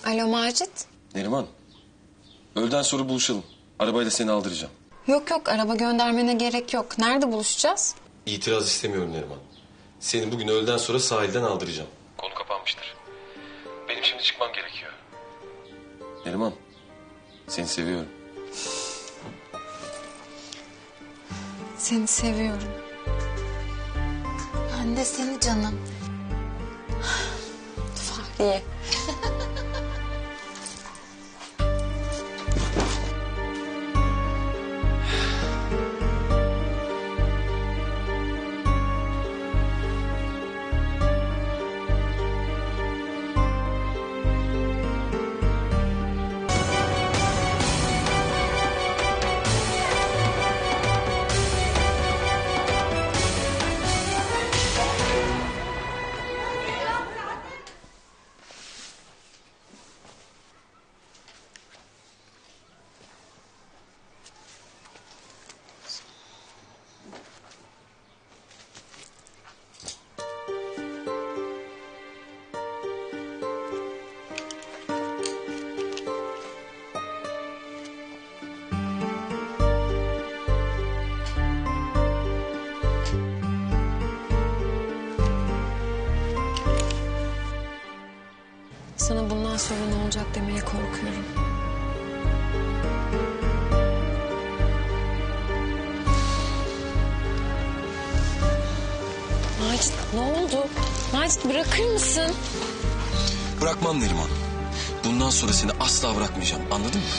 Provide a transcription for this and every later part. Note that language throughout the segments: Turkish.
Alo Macit. Neriman, öğleden sonra buluşalım. Arabayla seni aldıracağım. Yok araba göndermene gerek yok. Nerede buluşacağız? İtiraz istemiyorum Neriman. Seni bugün öğleden sonra sahilden aldıracağım. Konu kapanmıştır. Benim şimdi çıkmam gerekiyor. Neriman, seni seviyorum. Seni seviyorum. Ben de seni canım. Fahriye. Sana bundan sonra ne olacak demeye korkuyorum. Macit ne oldu? Macit bırakır mısın? Bırakmam Neriman. Bundan sonra seni asla bırakmayacağım. Anladın mı?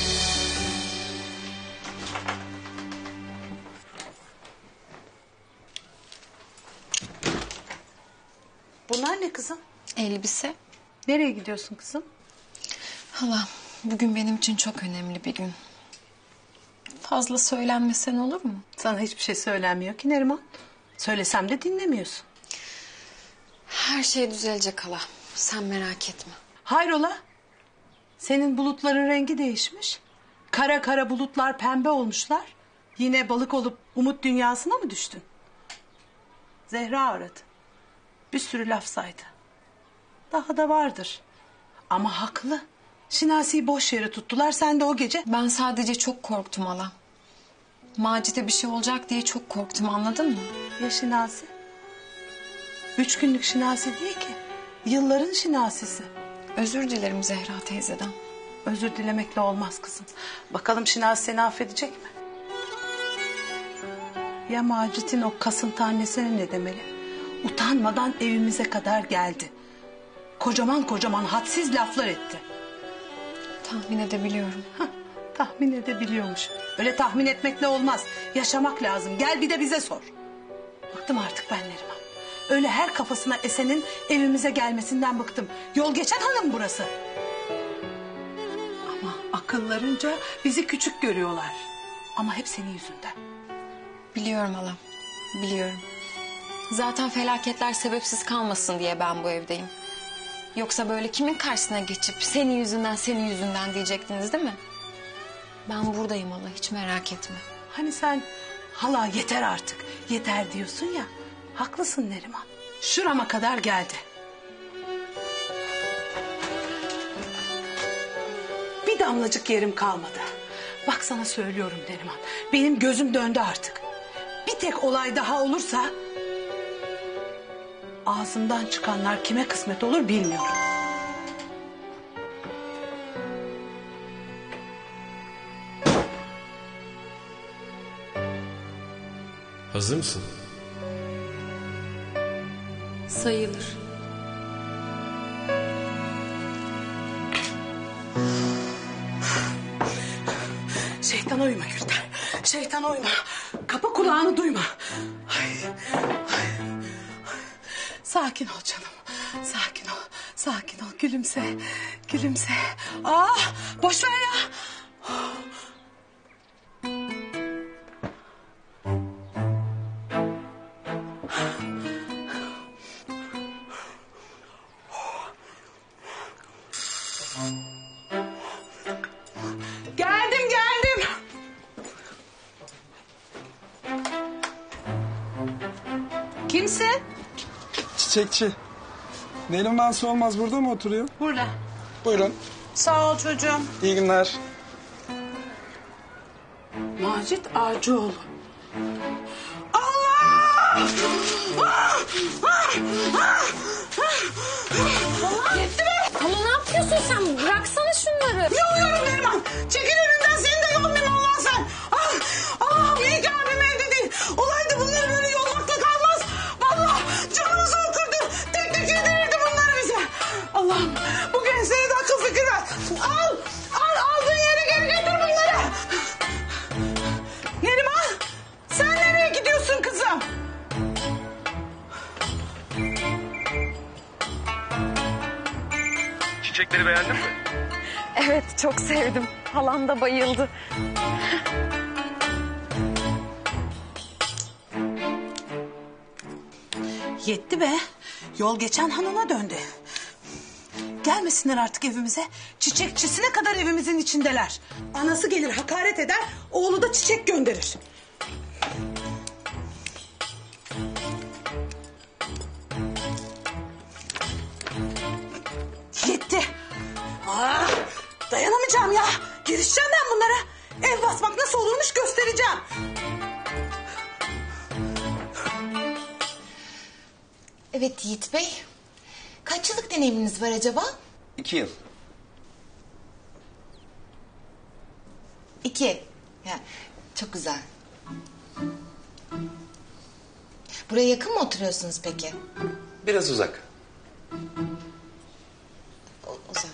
Bunlar ne kızım? Elbise. Nereye gidiyorsun kızım? Hala bugün benim için çok önemli bir gün. Fazla söylenmesen olur mu? Sana hiçbir şey söylenmiyor ki Neriman. Söylesem de dinlemiyorsun. Her şey düzelecek hala. Sen merak etme. Hayrola? Senin bulutların rengi değişmiş. Kara kara bulutlar pembe olmuşlar. Yine balık olup umut dünyasına mı düştün? Zehra aradı. Bir sürü laf saydı. Daha da vardır. Ama haklı. Şinasi'yi boş yere tuttular. Sen de o gece... Ben sadece çok korktum hala. Macit'e bir şey olacak diye çok korktum, anladın mı? Ya Şinasi? 3 günlük Şinasi değil ki. Yılların Şinasi'si. Özür dilerim Zehra teyzeden. Özür dilemekle olmaz kızım. Bakalım Şinasi seni affedecek mi? Ya Macit'in o kasıntı annesine ne demeli? Utanmadan evimize kadar geldi. Kocaman kocaman hadsiz laflar etti. Tahmin edebiliyorum. Hah, tahmin edebiliyormuş. Öyle tahmin etmekle olmaz. Yaşamak lazım. Gel bir de bize sor. Bıktım artık ben Neriman. Öyle her kafasına esenin evimize gelmesinden bıktım. Yol geçen hanım burası. Ama akıllarınca bizi küçük görüyorlar. Ama hep senin yüzünden. Biliyorum hala, biliyorum. Zaten felaketler sebepsiz kalmasın diye ben bu evdeyim. Yoksa böyle kimin karşısına geçip senin yüzünden diyecektiniz değil mi? Ben buradayım hala, hiç merak etme. Hani sen hala yeter artık, yeter diyorsun ya. Haklısın Neriman. Şurama kadar geldi. Bir damlacık yerim kalmadı. Bak sana söylüyorum Neriman. Benim gözüm döndü artık. Bir tek olay daha olursa... ağzımdan çıkanlar kime kısmet olur bilmiyorum. Hazır mısın? Sayılır. Şeytana uyma Gülter. Şeytana uyma. Kapa kulağını duyma. Ay, ay. Sakin ol canım. Sakin ol. Sakin ol. Gülümse. Gülümse. Boş ver ya. Geldim. Kimsin? Çiçekçi. Neriman Solmaz burada mı oturuyor? Burada. Buyurun. Sağ ol çocuğum. İyi günler. Macit Ağacıoğlu. Allah! Yetti mi? Ama ne yapıyorsun sen? Bıraksana şunları. Yoluyorum Neriman. Çekil önümden, seni de yolmayayım Allah sen. Allah'ım iyi ki abim evde değil. Olaydı bunları böyle yolmakla kalmaz. Vallahi canımızı okurdu. Tek tek yedirirdi bunları bize. Allah'ım bu gençlere de akıl fikir ver. Aldığın yere geri götür bunları. Neriman sen nereye gidiyorsun kızım? Çiçekleri beğendin mi? Evet, çok sevdim. Halam da bayıldı. Yetti be. Yol geçen hanına döndü. Gelmesinler artık evimize. Çiçekçisine kadar evimizin içindeler. Anası gelir hakaret eder, oğlu da çiçek gönderir. Yetti. Dayanamayacağım ya. Girişeceğim ben bunlara. Ev basmak nasıl olurmuş göstereceğim. Evet Yiğit Bey. Kaç yıllık deneyiminiz var acaba? 2 yıl. 2. Ya, çok güzel. Buraya yakın mı oturuyorsunuz peki? Biraz uzak. Uzak.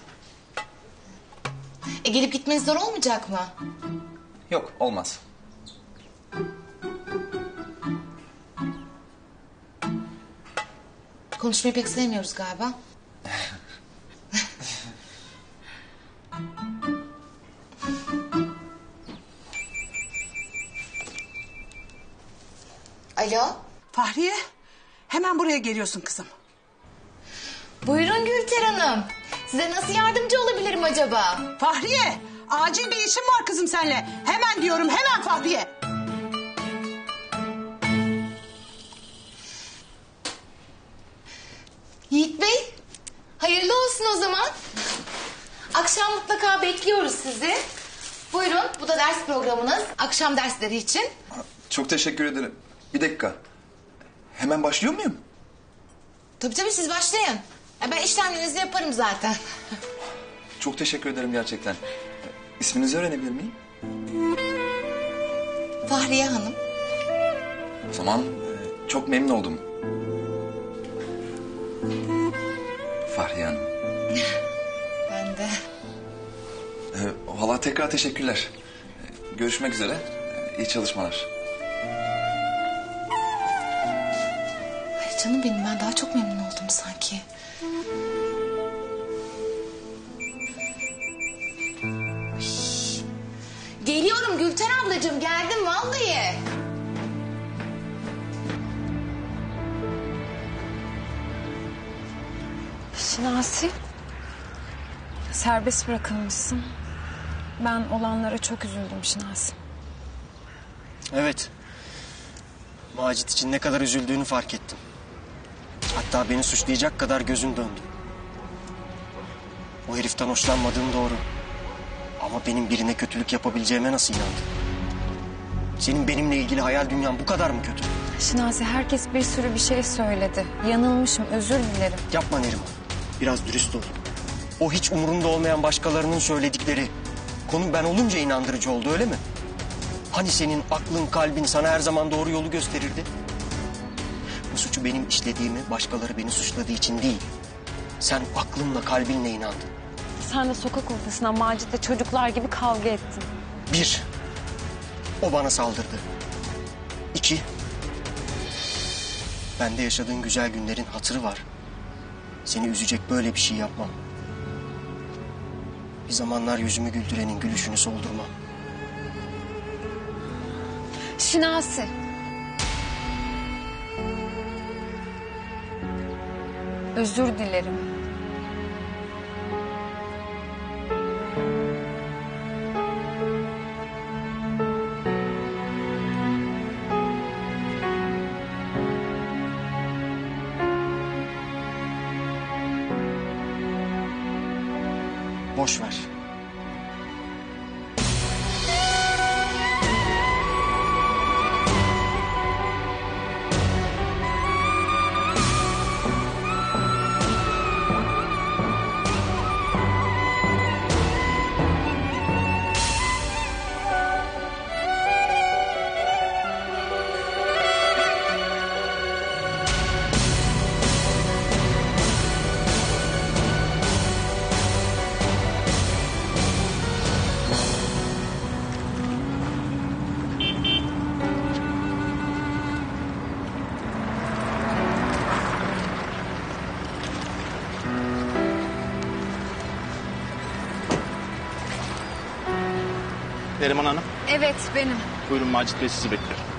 Gelip gitmeniz zor olmayacak mı? Yok, olmaz. Konuşmayı pek sevmiyoruz galiba. Alo. Fahriye, hemen buraya geliyorsun kızım. Buyurun Gülter Hanım. Size nasıl yardımcı olabilirim acaba? Fahriye, acil bir işim var kızım seninle. Hemen diyorum, hemen Fahriye. Yiğit Bey, hayırlı olsun o zaman. Akşam mutlaka bekliyoruz sizi. Buyurun, bu da ders programınız. Akşam dersleri için. Çok teşekkür ederim. Bir dakika. Hemen başlıyor muyum? Tabii siz başlayın. Ben işlemlerinizi yaparım zaten. Çok teşekkür ederim gerçekten. İsminizi öğrenebilir miyim? Fahriye Hanım. O zaman çok memnun oldum. Fahriye Hanım. Ben de. Valla tekrar teşekkürler. Görüşmek üzere. İyi çalışmalar. Ay canım benim, ben daha çok memnun oldum sanki. Ay. Geliyorum Gülten ablacığım, geldim vallahi. Şinasi, serbest bırakılmışsın. Ben olanlara çok üzüldüm Şinasi. Evet. Macit için ne kadar üzüldüğünü fark ettim. Hatta beni suçlayacak kadar gözün döndü. O heriften hoşlanmadığım doğru. Ama benim birine kötülük yapabileceğime nasıl inandın? Senin benimle ilgili hayal dünyan bu kadar mı kötü? Şinasi, herkes bir sürü bir şey söyledi. Yanılmışım, özür dilerim. Yapma Neriman. Biraz dürüst ol. O hiç umurunda olmayan başkalarının söyledikleri... konu ben olunca inandırıcı oldu, öyle mi? Hani senin aklın, kalbin sana her zaman doğru yolu gösterirdi? Bu suçu benim işlediğimi, başkaları beni suçladığı için değil. Sen aklınla, kalbinle inandın. Sen de sokak ortasına Macit'le çocuklar gibi kavga ettin. 1, o bana saldırdı. 2, bende yaşadığın güzel günlerin hatırı var. Seni üzecek böyle bir şey yapmam. Bir zamanlar yüzümü güldürenin gülüşünü soldurmam. Şinasi. Özür dilerim. Boş ver. Neriman Hanım, Evet benim. buyurun Macit Bey sizi bekliyor.